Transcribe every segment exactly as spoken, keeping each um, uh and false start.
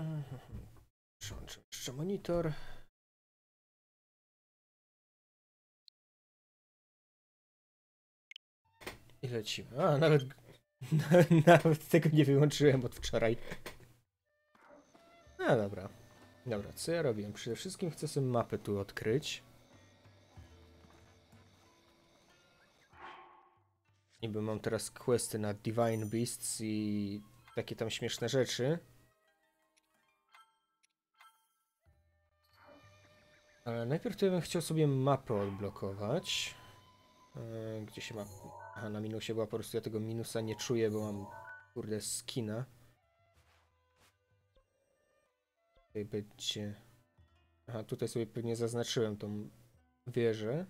Przełączę jeszcze monitor. I lecimy. A, nawet, nawet tego nie wyłączyłem od wczoraj. No dobra. Dobra, co ja robię? Przede wszystkim chcę sobie mapę tu odkryć. Niby mam teraz questy na Divine Beasts i takie tam śmieszne rzeczy. Ale najpierw to ja bym chciał sobie mapę odblokować. Yy, gdzie się ma... Aha, na minusie była, po prostu ja tego minusa nie czuję, bo mam, kurde, skina. Tutaj będzie... Aha, tutaj sobie pewnie zaznaczyłem tą wieżę.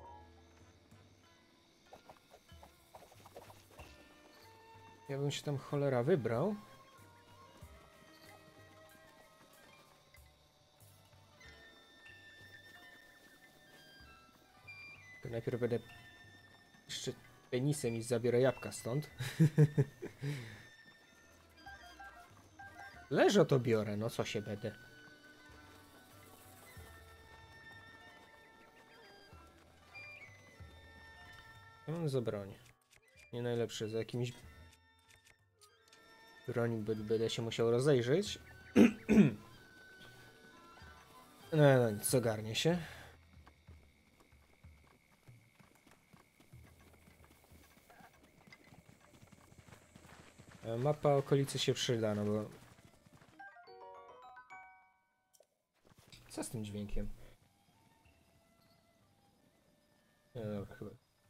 Ja bym się tam cholera wybrał. To najpierw będę jeszcze penisem i zabiorę jabłka stąd. Leżo to biorę, no co się będę. Co mam za broń? Nie najlepsze, za jakimś... Broń będę się musiał rozejrzeć. No, no nic, ogarnie się. Mapa okolicy się przyda, no bo... Co z tym dźwiękiem? Nie, dobra, chyba...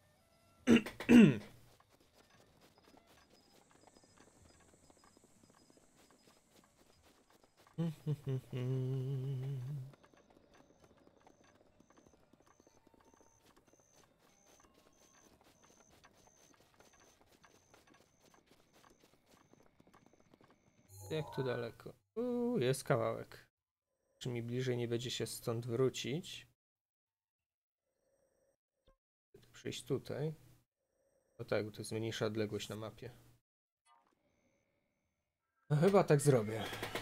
Jak tu daleko? Uuu, jest kawałek. Czy mi bliżej nie będzie się stąd wrócić? Przyjść tutaj. No tak, bo to jest mniejsza odległość na mapie. No chyba tak zrobię.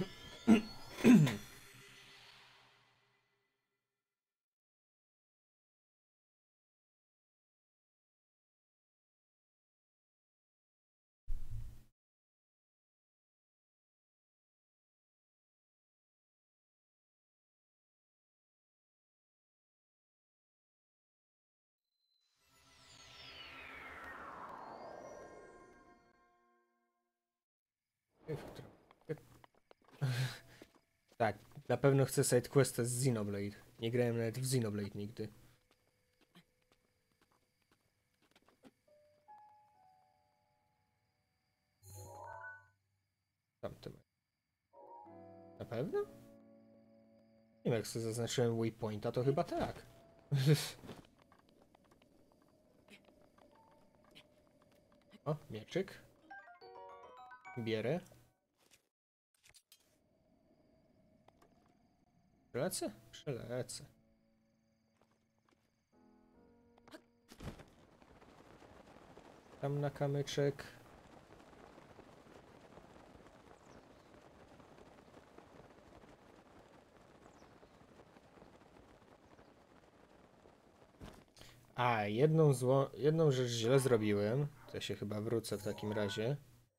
Tak, na pewno chcę sidequesta z Xenoblade. Nie grałem nawet w Xenoblade nigdy. Tamte. Na pewno? Nie wiem, jak sobie zaznaczyłem waypointa, to chyba tak. O, mieczyk. Bierę. Przelecę? Przelecę. Tam na kamyczek. A, jedną, zło... jedną rzecz źle zrobiłem. To ja się chyba wrócę w takim razie.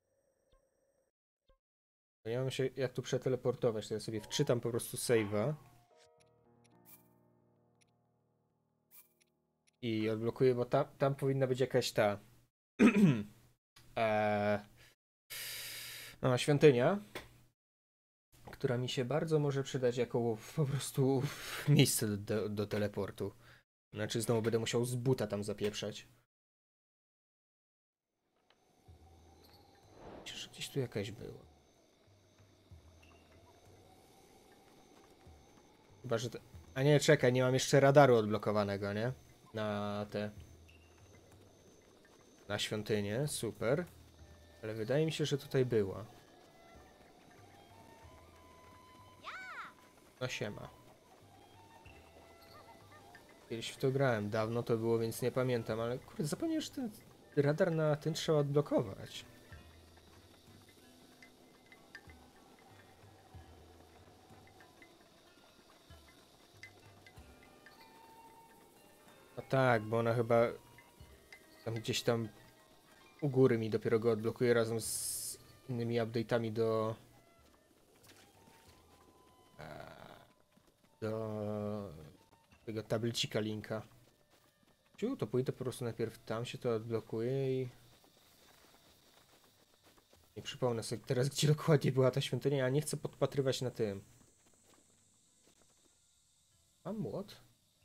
Bo nie mam się jak tu przeteleportować, to ja sobie wczytam po prostu save'a. I odblokuję, bo tam, tam powinna być jakaś ta... eee... No, świątynia. Która mi się bardzo może przydać jako po prostu miejsce do, do, do teleportu. Znaczy znowu będę musiał z buta tam zapieprzać. Myślę, że gdzieś tu jakaś była. Chyba, że... To... A nie, czekaj, nie mam jeszcze radaru odblokowanego, nie? Na te... Na świątynię, super. Ale wydaje mi się, że tutaj była. No siema. Kiedyś w to grałem, dawno to było, więc nie pamiętam, ale kurde, zapomniałem, że ten radar na ten trzeba odblokować. tak, bo ona chyba tam gdzieś tam u góry mi dopiero go odblokuje razem z innymi update'ami do do tego tablicika linka. Ciu, to pójdę po prostu najpierw tam, się to odblokuje i nie przypomnę sobie teraz, gdzie dokładnie była ta świątynia. Ja nie chcę podpatrywać na tym. Mam młot?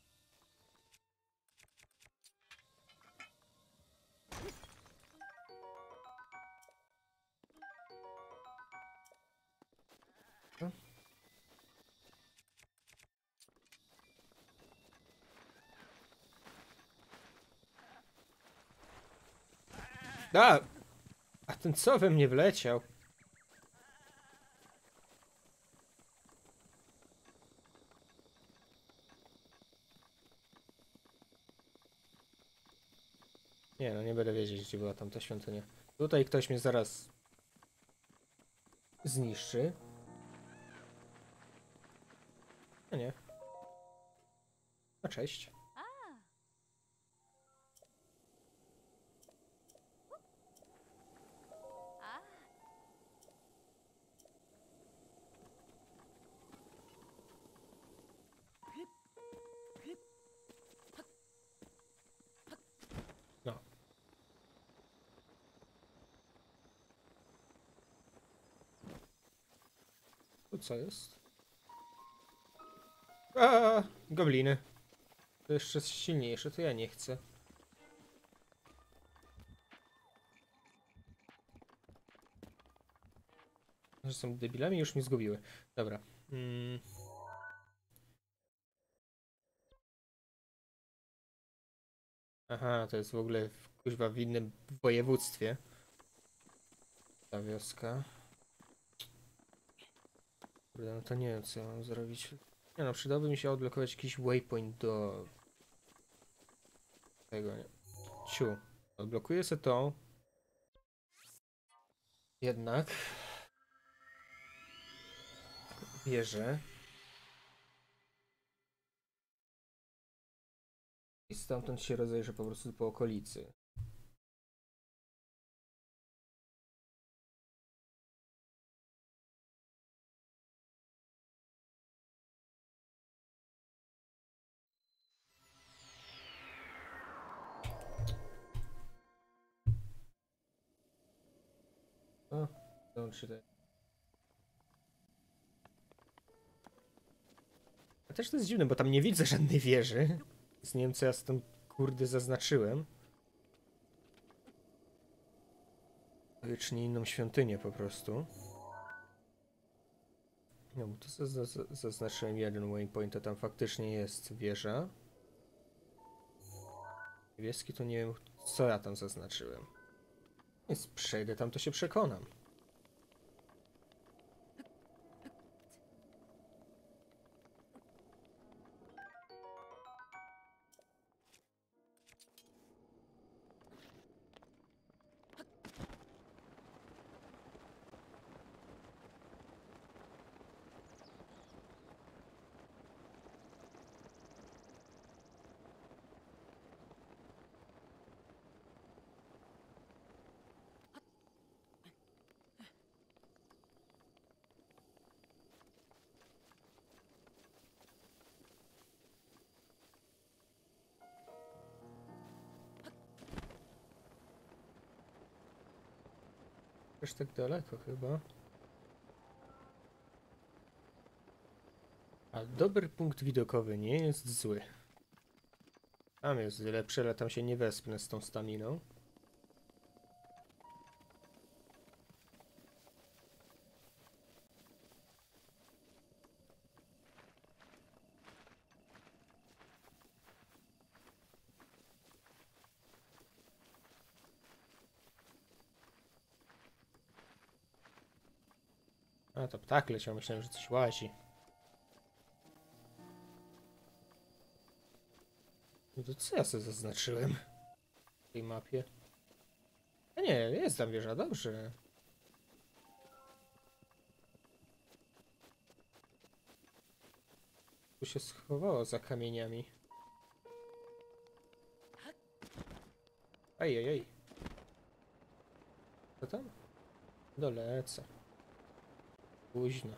No. A! A ten co we mnie wleciał? Nie no, nie będę wiedzieć, gdzie była tam ta świątynia. Tutaj ktoś mnie zaraz zniszczy. No nie. No cześć. No. Tu co jest? A, gobliny. To jeszcze silniejsze, to ja nie chcę. Że są debilami, już mi zgubiły. Dobra. Mm. Aha, to jest w ogóle w, kuźwa, w innym województwie. Ta wioska. Kurde, no to nie wiem, co ja mam zrobić. Nie no, przydałby mi się odblokować jakiś waypoint do tego, nie. Ciu. Odblokuję sobie to. Jednak. Wierzę. I stamtąd się rozejrzę po prostu po okolicy. O, dołączy do... A też to jest dziwne, bo tam nie widzę żadnej wieży. Więc nie wiem, co ja z tym kurde zaznaczyłem. Wiecznie inną świątynię po prostu. No, bo to zaznaczyłem jeden waypoint, to tam faktycznie jest wieża. Niebieski to nie wiem, co ja tam zaznaczyłem. Więc przejdę tam, to się przekonam. Aż tak daleko chyba. A dobry punkt widokowy nie jest zły. Tam jest lepszy, ale tam się nie wespnę z tą staminą. A to ptak leciał, myślałem, że coś łazi. No to co ja sobie zaznaczyłem w tej mapie? A nie, jest tam wieża, dobrze. Tu się schowało za kamieniami. Ej, ej, ej. Co tam? Dolecę. Późno.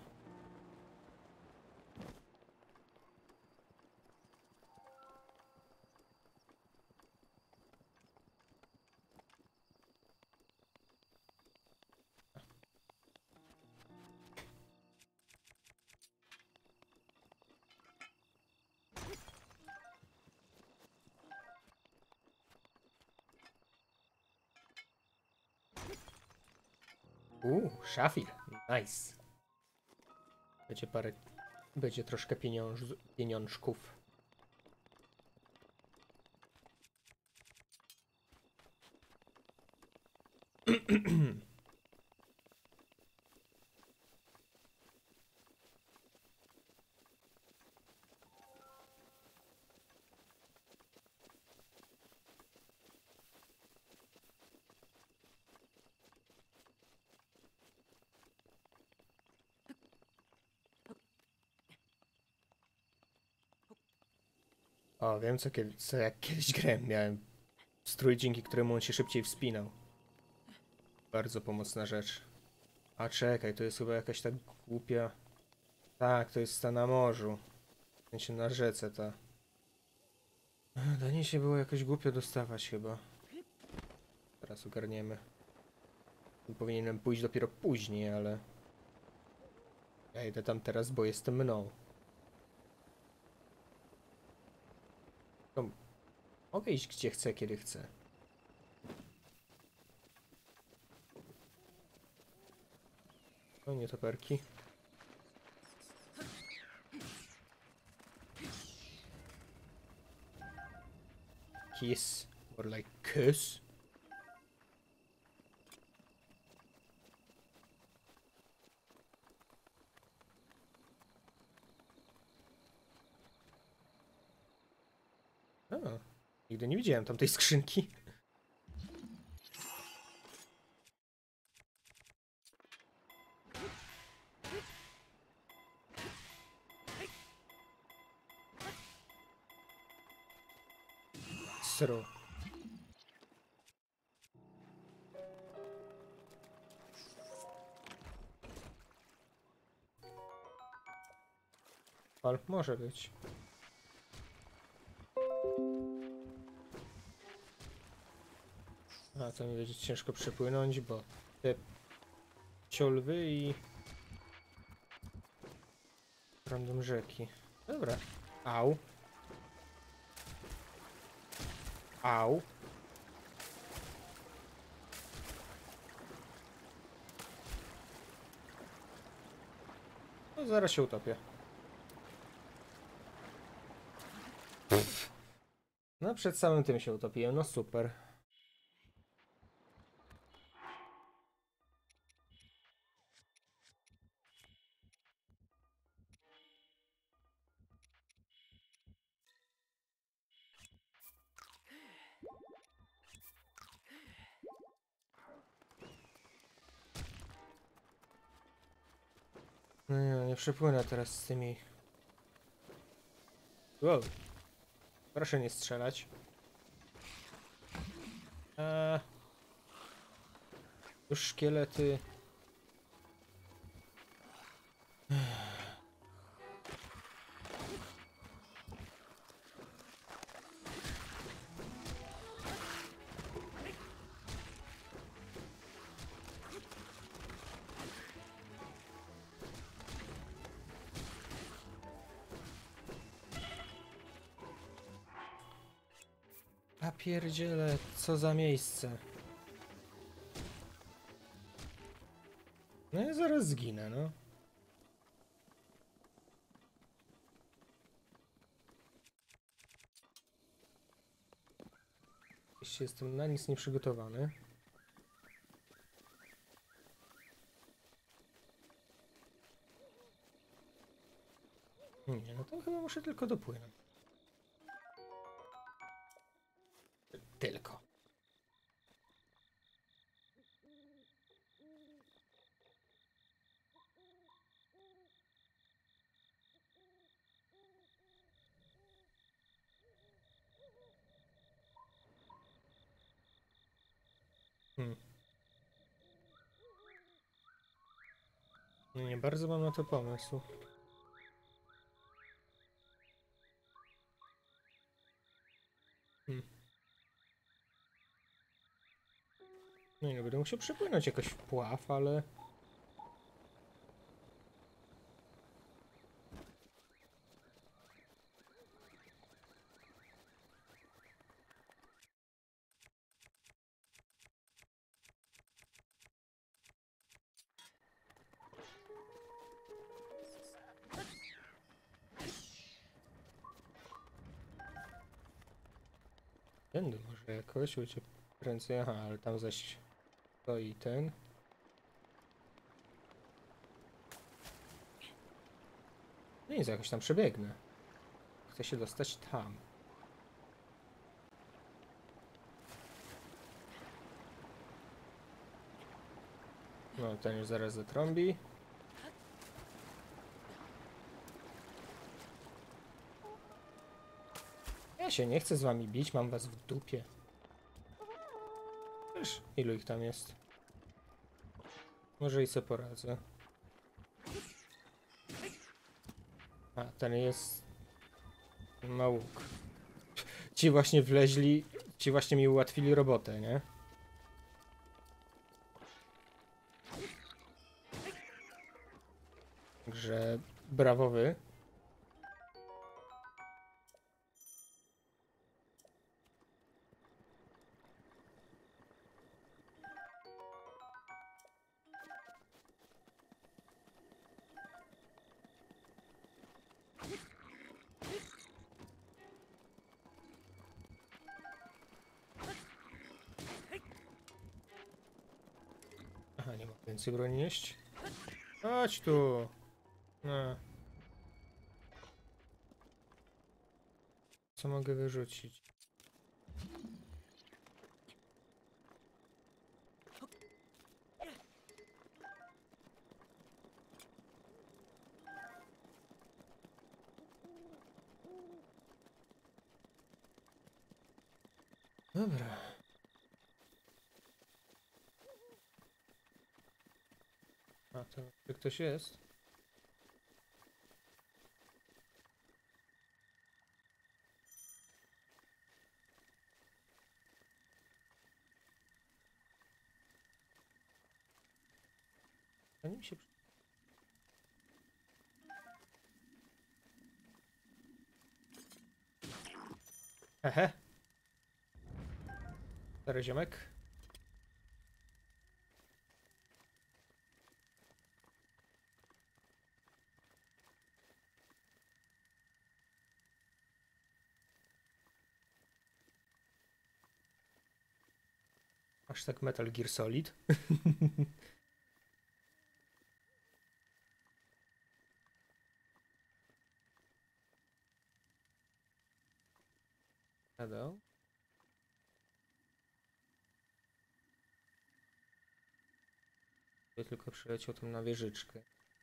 Uuu, szafir. Nice. Będzie parę... Będzie troszkę pieniąż... pieniążków. O, wiem co, kiedy, co jak kiedyś grałem. Miałem strój, dzięki któremu on się szybciej wspinał. Bardzo pomocna rzecz. A czekaj, to jest chyba jakaś tak głupia... Tak, to jest ta na morzu. W sensie na rzece ta. Dla niej się było jakoś głupio dostawać chyba. Teraz ogarniemy. Powinienem pójść dopiero później, ale... Ja idę tam teraz, bo jestem mną. To... Mogę iść gdzie chcę, kiedy chcę. O, nie toperki. Kiss. Or like kiss. A, nigdy nie widziałem tamtej skrzynki. Sro. Ale może być. A to mi będzie ciężko przepłynąć, bo te ciolwy i random rzeki. Dobra. Au. Au. No zaraz się utopię. No przed samym tym się utopiłem, no super. No nie, nie przepłynę teraz z tymi... Wow. Proszę nie strzelać. Eee... Już szkielety... A pierdziele, co za miejsce. No ja zaraz zginę, no. Oczywiście jestem na nic nieprzygotowany. Nie, no to chyba muszę tylko dopłynąć. Tylko. Nie, nie bardzo mam na to pomysł. Hmm. No i no, będę musiał przepłynąć jakoś w pław, ale... Tędy może jakoś, będzie prędzej, aha, ale tam zaś stoi ten. No nic, jakoś tam przebiegnę. Chcę się dostać tam. No, ten już zaraz zatrąbi. Ja się nie chcę z wami bić, mam was w dupie. Wiesz, ilu ich tam jest? Może i sobie poradzę. A, ten jest... ma łuk. Ci właśnie wleźli, ci właśnie mi ułatwili robotę, nie? Także brawo wy. Aha, nie ma więcej broni nieść. Chodź tu. No. Co mogę wyrzucić? Dobra. A to czy ktoś jest? Zanim się... Hehe. Stary ziomek. Aż tak Metal Gear Solid. Hello. Ja tylko przyleciał tam na wieżyczkę.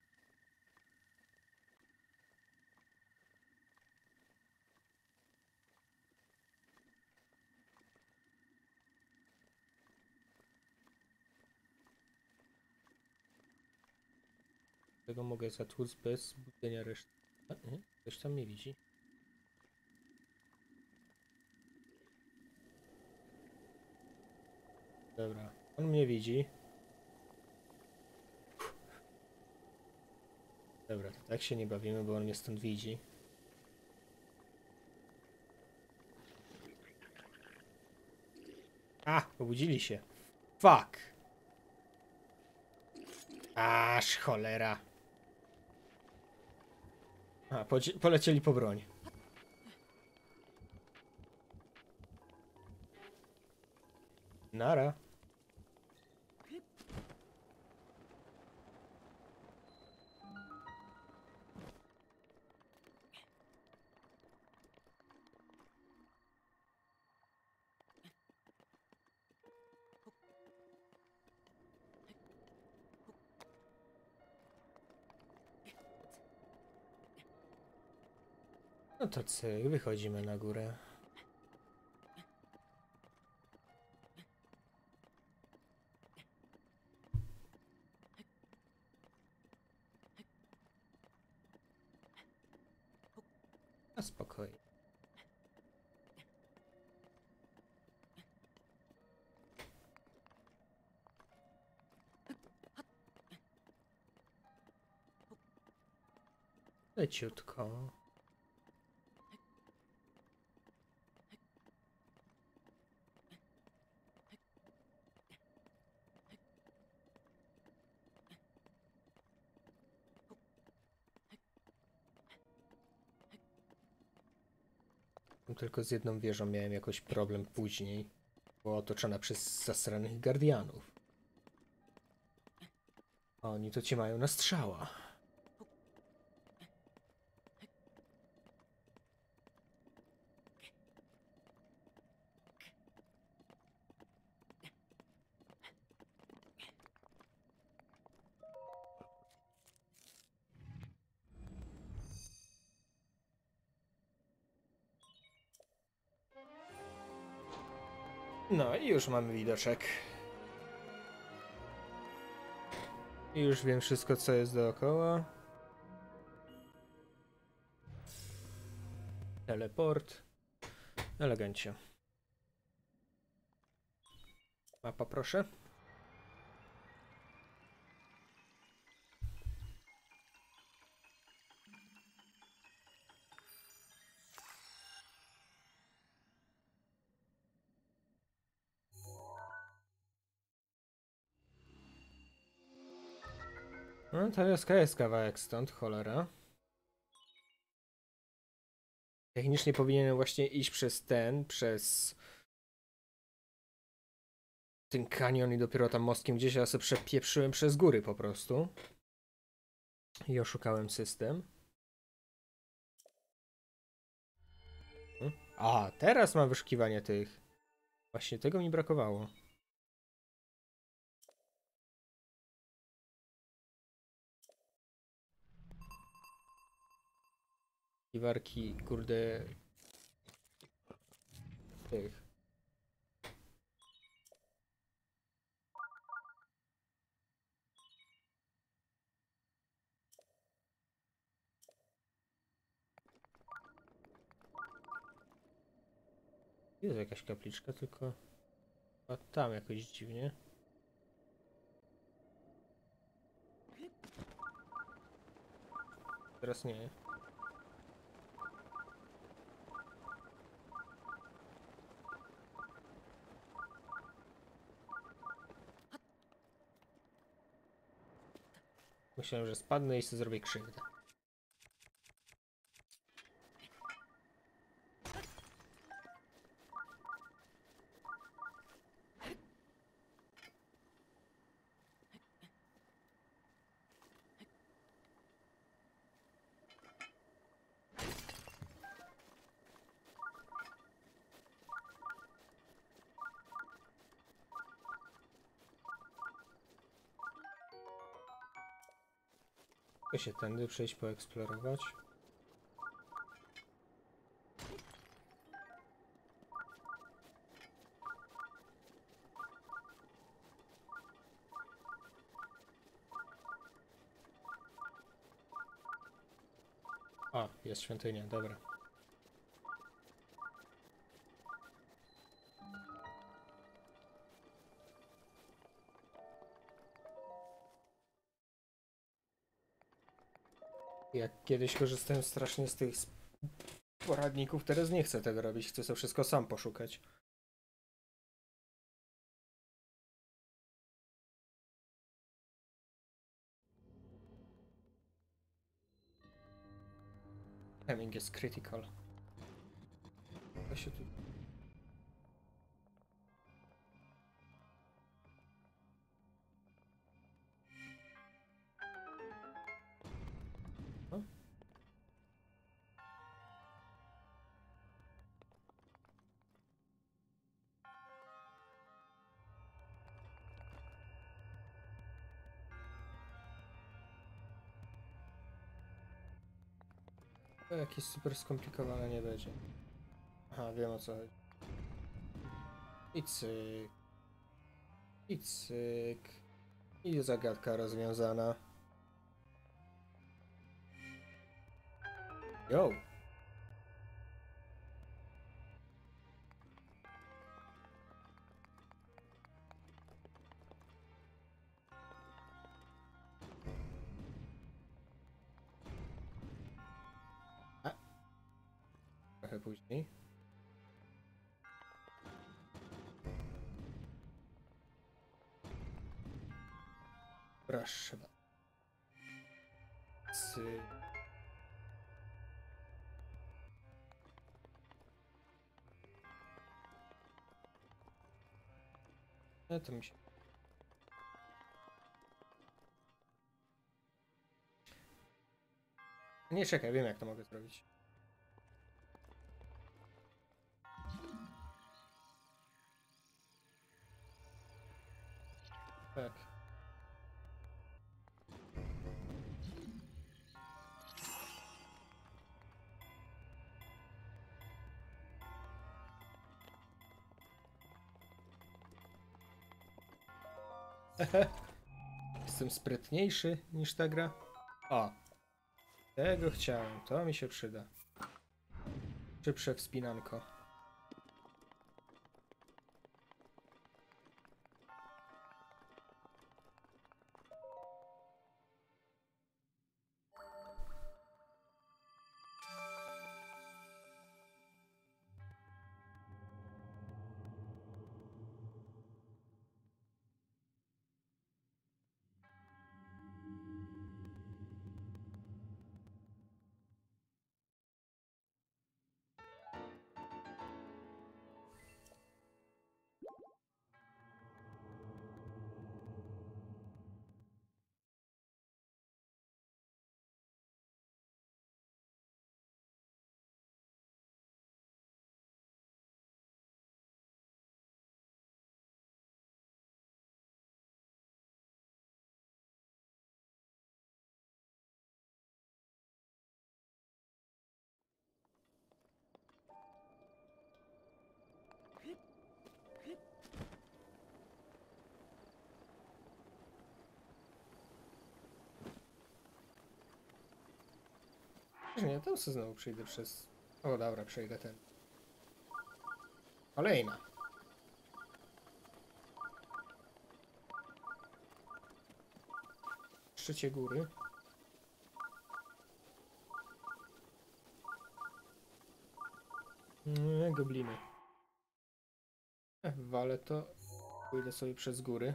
Tego mogę zatłuc bez budzenia reszty. A, nie? Ktoś tam mnie widzi. Dobra, on mnie widzi. Dobra, to tak się nie bawimy, bo on mnie stąd widzi. A, obudzili się. Fuck! Aż cholera. A, polecieli po broń. Nara. No to cyk, wychodzimy na górę. A spokojnie. Leciutko. Tylko z jedną wieżą miałem jakoś problem później. Była otoczona przez zasranych guardianów. A oni to cię mają na strzała. No i już mamy widoczek. I już wiem wszystko, co jest dookoła. Teleport. Elegancie. Mapa, proszę. No to jest, jest kawałek stąd, cholera. Technicznie powinienem właśnie iść przez ten, przez ten kanion i dopiero tam mostkiem gdzieś, ja sobie przepieprzyłem przez góry po prostu. I oszukałem system. A, teraz mam wyszukiwanie tych. Właśnie tego mi brakowało. I warki, kurde... tych. Jest jakaś kapliczka, tylko... A tam jakoś dziwnie. Teraz nie. Myślałem, że spadnę i sobie zrobię krzywdę. Mogę się tędy przejść, poeksplorować. A, jest świątynia, dobra. Jak kiedyś korzystałem strasznie z tych poradników, teraz nie chcę tego robić, chcę sobie wszystko sam poszukać. Timing jest critical. Ja się tu... No? To jakieś super skomplikowane nie będzie. Aha, wiem o co chodzi. I cyk. I cyk. I zagadka rozwiązana. Yo! trochę później. Proszę bardzo. Sy... No to mi się... Nie, czekaj, wiem jak to mogę zrobić. Tak. Jestem sprytniejszy niż ta gra. O! Tego chciałem, to mi się przyda. Szybsze wspinanko. Nie, tam sobie znowu przyjdę przez... O dobra, przejdę ten. Kolejna. W szczycie góry. Nie, gobliny. Ech, walę to. Pójdę sobie przez góry.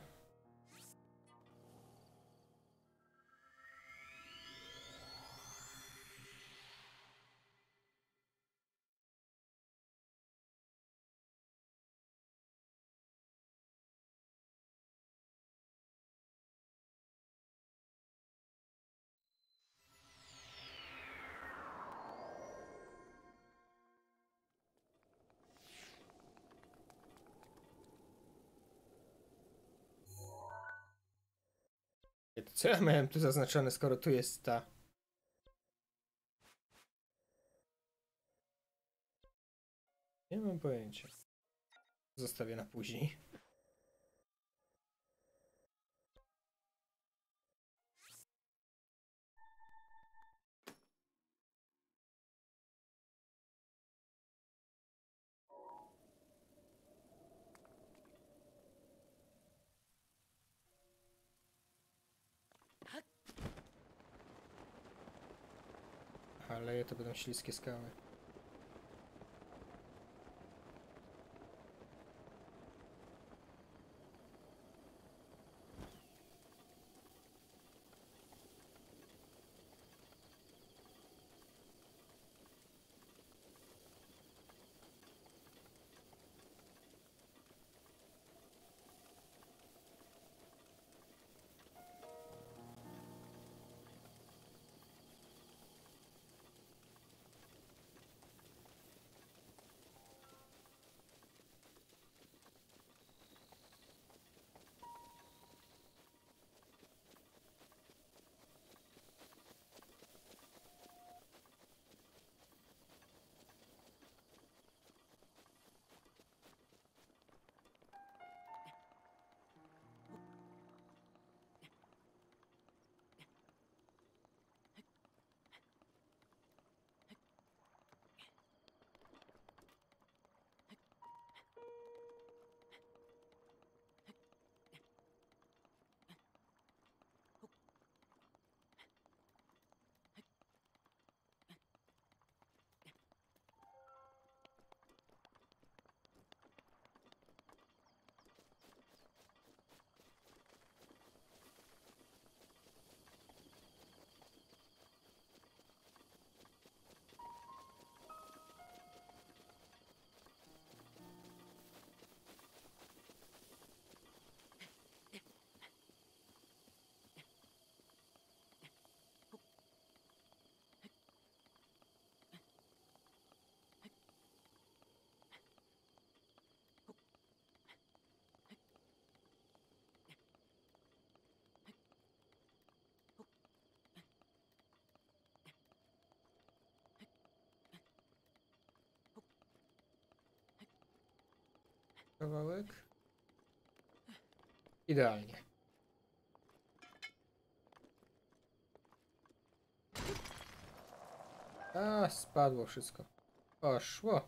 Co ja miałem tu zaznaczone, skoro tu jest ta... Nie mam pojęcia. Zostawię na później. Ale to będą śliskie skały. kawałek. Idealnie. A, spadło wszystko. Poszło.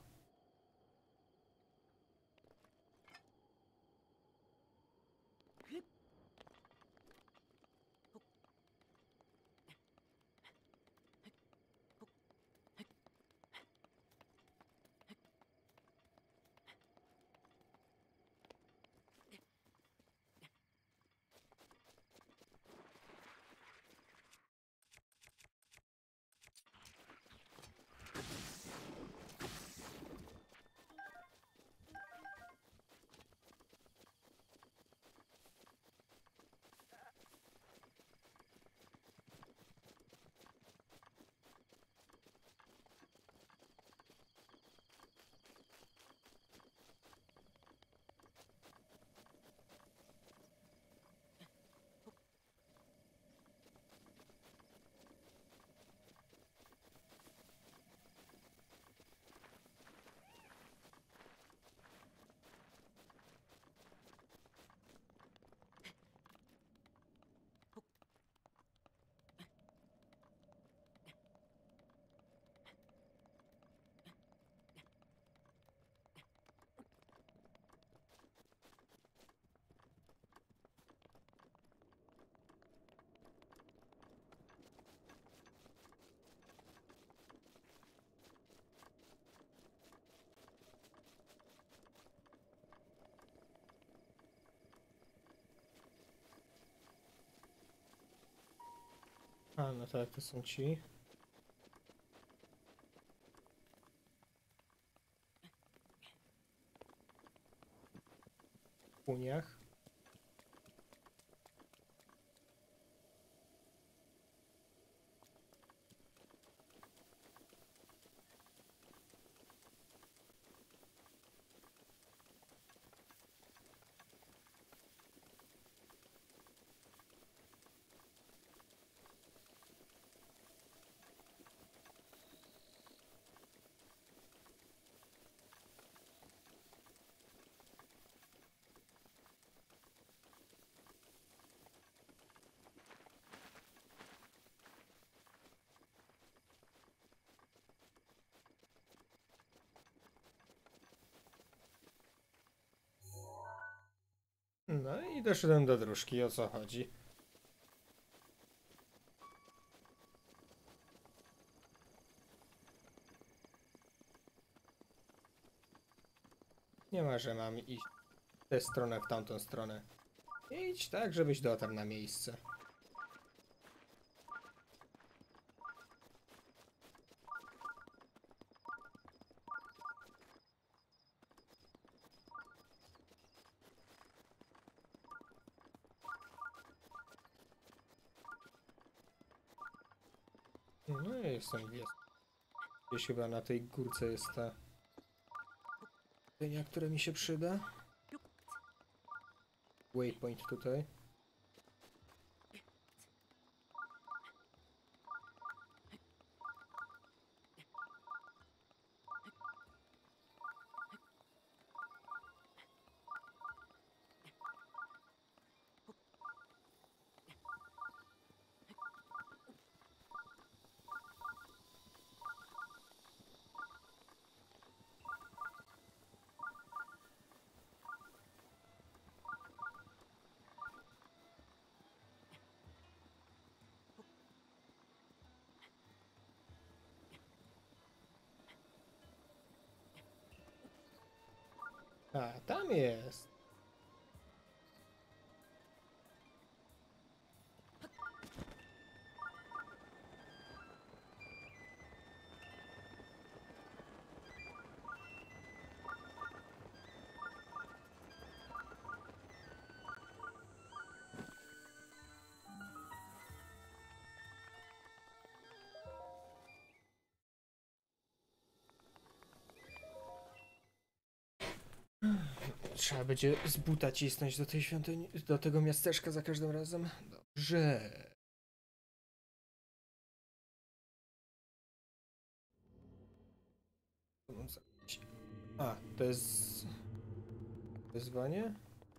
A, no tak, to są ci. W puniach. No i doszedłem do dróżki, o co chodzi? Nie ma, że mam iść w tę stronę, w tamtą stronę. Idź tak, żebyś dotarł na miejsce. No i jestem wies. Gdzieś chyba na tej górce jest ta dynia, która mi się przyda. Waypoint tutaj. A, tam jest. Trzeba będzie z buta cisnąć do tej świątyni, do tego miasteczka za każdym razem. Dobrze. Co mam zrobić? A, to jest... wyzwanie.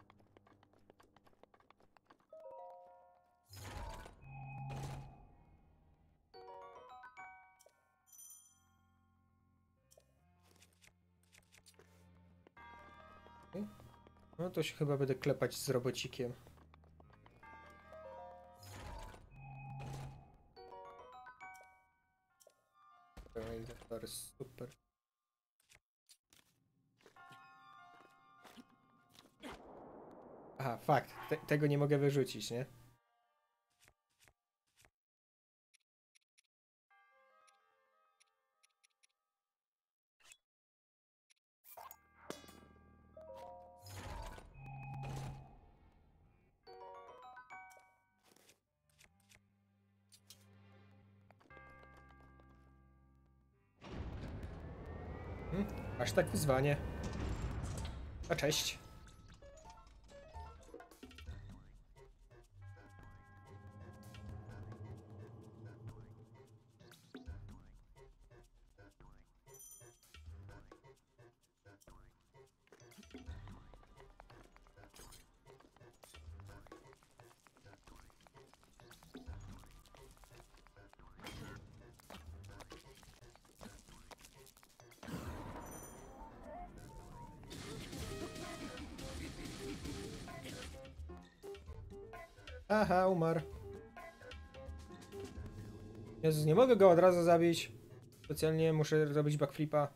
No to się chyba będę klepać z robocikiem. Super. Aha, fakt. Te, tego nie mogę wyrzucić, nie? Hmm, aż tak wyzwanie. A cześć. Aha, umarł. Jezus, nie mogę go od razu zabić. Specjalnie muszę zrobić backflipa.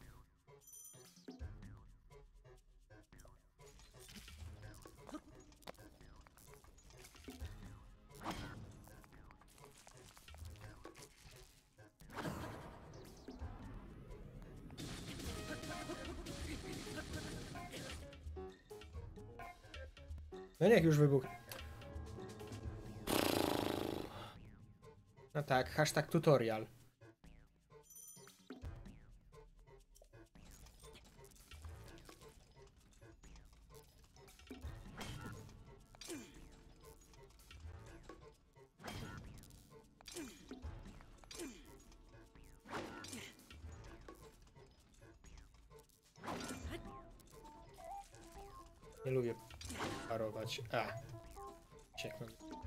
No niech już wybuchnie. No tak, hashtag tutorial. Nie lubię parować. A. Cieknę.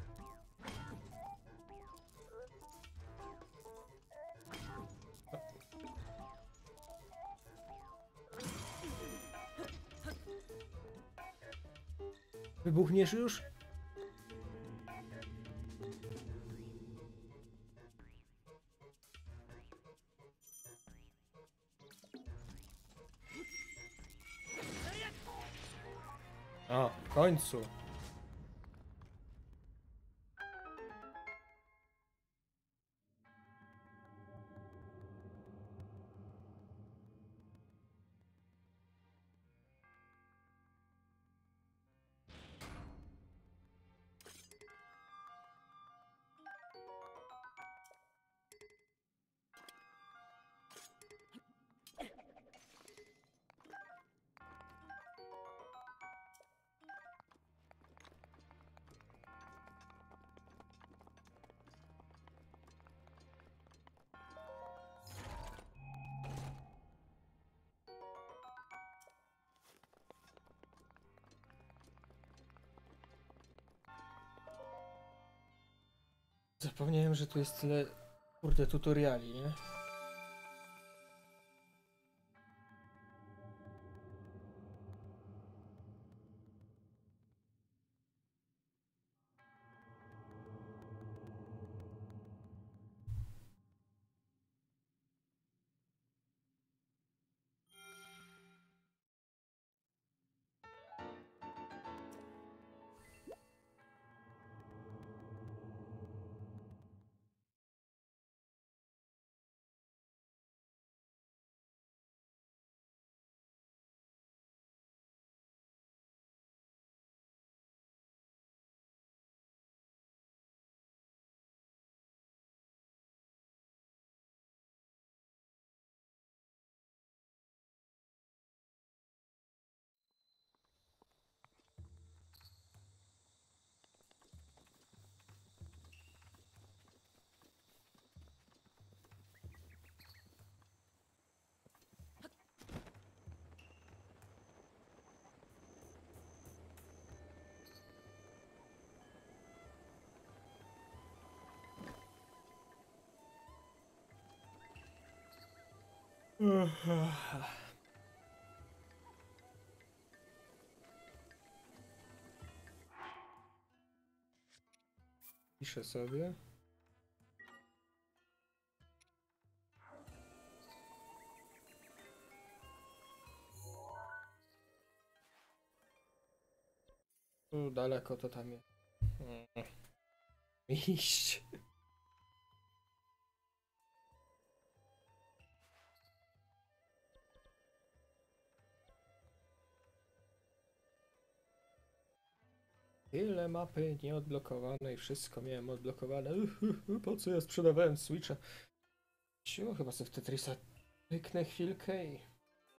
Wybuchniesz już? O, w końcu. Zapomniałem, że tu jest tyle, kurde, tutoriali, nie? Piszę sobie. Tu daleko to tam jest. Mm. Iść. Tyle mapy nieodblokowane i wszystko miałem odblokowane. Po co ja sprzedawałem Switcha? Siło, chyba sobie w Tetrisa pyknę chwilkę i...